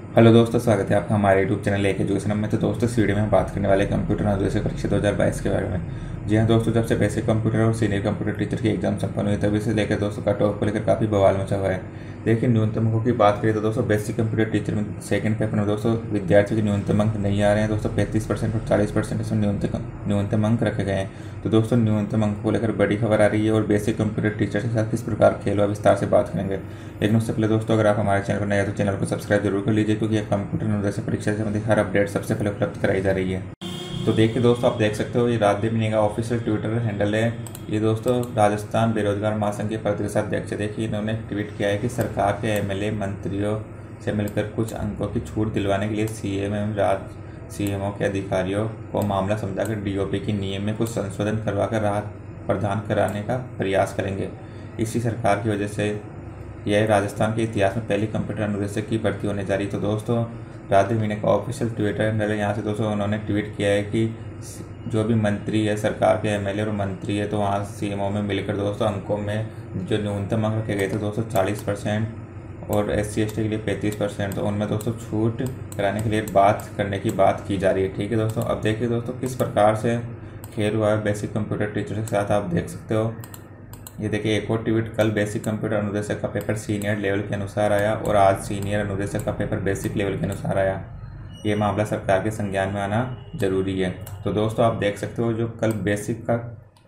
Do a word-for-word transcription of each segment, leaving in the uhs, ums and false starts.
Hello दोस्तों, स्वागत है आपका हमारे यूट्यूब चैनल एक एजुकेशन में। तो दोस्तों, इस वीडियो में हम बात करने वाले कंप्यूटर अनुदेश परीक्षा दो हज़ार बाईस के बारे में। जी हाँ दोस्तों, जब से बेसिक कंप्यूटर और सीनियर कंप्यूटर टीचर की एग्जाम संपन्न हुई तभी से लेकर दोस्तों कट ऑफ को लेकर काफ़ी बवाल मचा हुआ है। देखिए, न्यूनतम अंकों की बात करें तो दोस्तों बेसिक कंप्यूटर टीचर में सेकंड पेपर में दोस्तों विद्यार्थियों के न्यूनतम अंक नहीं आ रहे हैं दोस्तों। पैंतीस परसेंट और चालीस परसेंट इसमें न्यूनतम न्यूनतम अंक रखे गए हैं। तो दोस्तों, न्यूनतम अंक को लेकर बड़ी खबर आ रही है और बेसिक कंप्यूटर टीचर के साथ किस प्रकार खेल हुआ विस्तार से बात करेंगे। लेकिन उससे पहले दोस्तों, अगर आप हमारे चैनल पर नए हैं तो चैनल को सब्सक्राइब जरूर कर लीजिए, क्योंकि कंप्यूटर अनुदेश परीक्षा से संबंधित हर अपडेट सबसे पहले उपलब्ध कराई जा रही है। तो देखिए दोस्तों, आप देख सकते हो ये राजदीप मिनी का ऑफिशियल ट्विटर हैंडल है। ये दोस्तों राजस्थान बेरोजगार महासंघ के प्रदेशाध्यक्ष, देखिए इन्होंने ट्वीट किया है कि सरकार के एमएलए मंत्रियों से मिलकर कुछ अंकों की छूट दिलवाने के लिए सीएम एवं राज्य सीएमओ के अधिकारियों को मामला समझाकर डीओपी की नियम में कुछ संशोधन करवाकर राहत प्रदान कराने का प्रयास करेंगे। इसी सरकार की वजह से यह राजस्थान के इतिहास में पहली कंप्यूटर अनुदेशक की भर्ती होने जा रही। तो दोस्तों, राजदीप मिनी का ऑफिशियल ट्विटर हैंडल है। यहाँ से दोस्तों उन्होंने ट्वीट किया है कि जो भी मंत्री है, सरकार के एमएलए और मंत्री है, तो वहाँ सीएमओ में मिलकर दोस्तों अंकों में जो न्यूनतम अंक रखे गए थे दोस्तों चालीस परसेंट और एस सी एस टी के लिए पैंतीस परसेंट, तो उनमें दोस्तों छूट कराने के लिए बात करने की बात की जा रही है। ठीक है दोस्तों, अब देखिए दोस्तों किस प्रकार से खेल हुआ है बेसिक कंप्यूटर टीचर के साथ, आप देख सकते हो। ये देखिए एक और ट्वीट, कल बेसिक कंप्यूटर अनुदेशक का पेपर सीनियर लेवल के अनुसार आया और आज सीनियर अनुदेशक का पेपर बेसिक लेवल के अनुसार आया। ये मामला सरकार के संज्ञान में आना जरूरी है। तो दोस्तों आप देख सकते हो, जो कल बेसिक का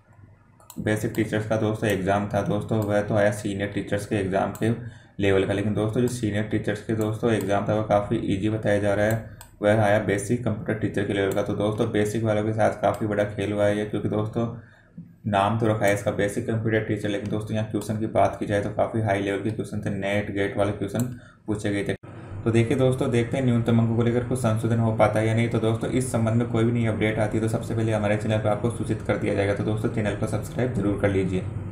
बेसिक टीचर्स का दोस्तों एग्ज़ाम था दोस्तों, वह तो आया सीनियर टीचर्स के एग्ज़ाम के लेवल का। लेकिन दोस्तों जो सीनियर टीचर्स के दोस्तों एग्ज़ाम था वह काफ़ी ईजी बताया जा रहा है, वह आया बेसिक कंप्यूटर टीचर के लेवल का। तो दोस्तों बेसिक वालों के साथ काफ़ी बड़ा खेल हुआ है ये, क्योंकि दोस्तों नाम तो रखा है इसका बेसिक कंप्यूटर टीचर, लेकिन दोस्तों यहाँ क्वेश्चन की बात की जाए तो काफ़ी हाई लेवल के क्वेश्चन थे, नेट गेट वाले क्वेश्चन पूछे गए थे। तो देखिए दोस्तों, देखते हैं न्यूनतम अंकों को लेकर कुछ संशोधन हो पाता है या नहीं। तो दोस्तों इस संबंध में कोई भी नई अपडेट आती है तो सबसे पहले हमारे चैनल पर आपको सूचित कर दिया जाएगा। तो दोस्तों चैनल को सब्सक्राइब जरूर कर लीजिए।